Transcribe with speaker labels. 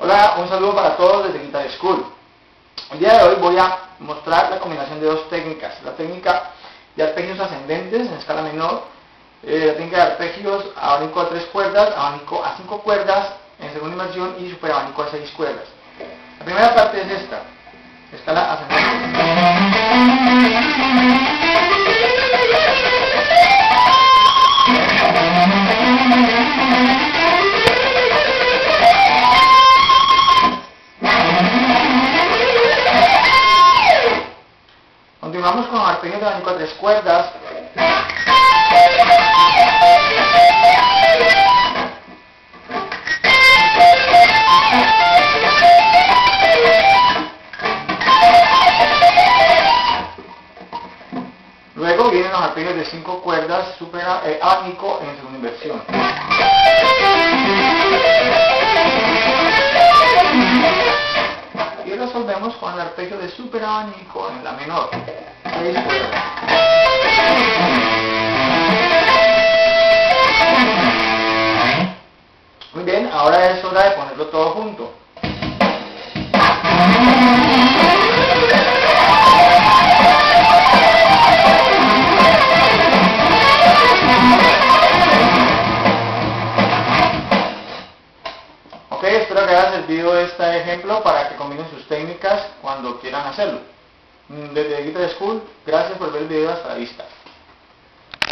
Speaker 1: Hola, un saludo para todos desde Guitar School. El día de hoy voy a mostrar la combinación de dos técnicas. La técnica de arpegios ascendentes en escala menor, la técnica de arpegios abanico a 3 cuerdas, abanico a 5 cuerdas en segunda inversión y superabanico a 6 cuerdas. La primera parte es esta, escala ascendente. Continuamos con arpegios de abanico a 3 cuerdas. Luego vienen los arpegios de 5 cuerdas, abanico en segunda inversión. Y resolvemos con el arpegio de superabanico en la menor. 6 cuerdas. Muy bien, ahora es hora de ponerlo todo junto. Ok, espero que haya servido este ejemplo para que combinen sus técnicas cuando quieran hacerlo. Desde Guitar School, gracias por ver el video, hasta la vista.